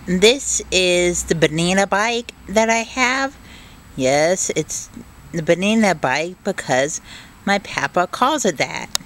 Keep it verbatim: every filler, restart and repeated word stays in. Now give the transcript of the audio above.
This is the banana bike that I have. Yes, it's the banana bike because my papa calls it that.